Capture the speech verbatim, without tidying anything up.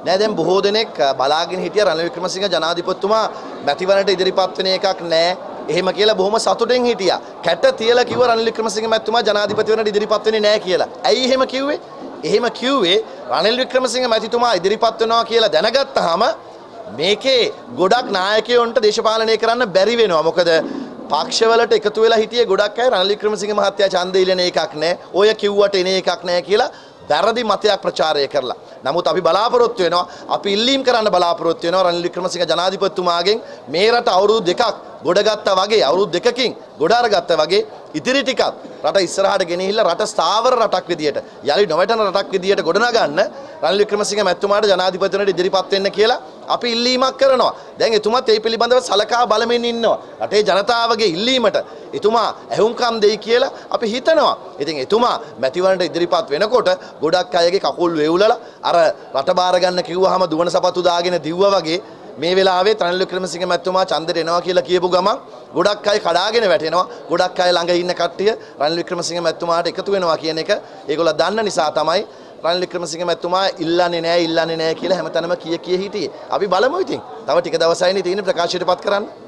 නෑ දැන් බොහෝ දෙනෙක් බලාගෙන හිටිය රනිල් වික්‍රමසිංහ ජනාධිපතිතුමා මැතිවරණයට ඉදිරිපත් වෙන එකක් නෑ එහෙම කියලා බොහොම සතුටින් හිටියා. කැට තියලා කිව්ව රනිල් වික්‍රමසිංහ මැතිතුමා ජනාධිපතිවරණයට ඉදිරිපත් වෙන්නේ නෑ කියලා. ඇයි එහෙම කිව්වේ? එහෙම කිව්වේ රනිල් වික්‍රමසිංහ මැතිතුමා ඉදිරිපත් වෙනවා කියලා දැනගත්තාම මේකේ ගොඩක් නායකයන්ට දේශපාලනය කරන්න බැරි වෙනවා. මොකද පක්ෂවලට එකතු වෙලා හිටියේ ගොඩක් අය රනිල් වික්‍රමසිංහ මහත්තයා ඡන්දය ඉල්ලන එකක් නෑ. ඔය කිව්වට එන එකක් නෑ කියලා වැරදි මතයක් ප්‍රචාරය කරලා. නමුත් අපි බලාපොරොත්තු වෙනවා අපි ඉල්ලීම් කරන්න බලාපොරොත්තු වෙනවා රනිල් වික්‍රමසිංහ ජනාධිපතිතුමාගෙන් මේ රට අවුරුදු දෙකක් ගොඩගත්තා වගේ අවුරුදු දෙකකින් ගොඩ අරගත්තා වගේ ඉතිරි ටිකක් රට ඉස්සරහට ගෙනහිල්ලා රට ස්ථාවර රටක් විදියට යලි නොවැටෙන රටක් විදියට ගොඩනගන්න රනිල් වික්‍රමසිංහ මැතිතුමාට ජනාධිපතිවරණයට ඉදිරිපත් වෙන්න කියලා අපි ඉල්ලීමක් කරනවා. දැන් එතුමාත් ඒ පිළිබඳව සලකා බලමින් ඉන්නවා. රටේ ජනතාවගේ ඉල්ලීමට එතුමා ඇහුම්කම් දෙයි කියලා අපි හිතනවා. ඉතින් එතුමා මැතිවරණයට ඉදිරිපත් වෙනකොට ගොඩක් අයගේ කකුල් වේවුලලා අර රට බාර ගන්න කිව්වහම දුවන සපත්තු දාගෙන දිව්වා වගේ මේ වෙලාවේ රනිල් වික්‍රමසිංහ මැතිතුමා ඡන්දෙට එනවා කියලා කියපු ගමන් ගොඩක් අය කඩාගෙන වැටෙනවා. ගොඩක් අය ළඟ ඉන්න කට්ටිය රනිල් වික්‍රමසිංහ මැතිතුමාට එකතු වෙනවා කියන එක ඒගොල්ලෝ දන්න නිසා තමයි රනිල් වික්‍රමසිංහ මැතිතුමා ඉල්ලන්නේ නැහැ ඉල්ලන්නේ නැහැ කියලා හැමතැනම කිය කිය හිටියේ. අපි බලමු ඉතින්. තව ටික දවසයිනේ තියෙන ප්‍රකාශයටපත් කරන්න.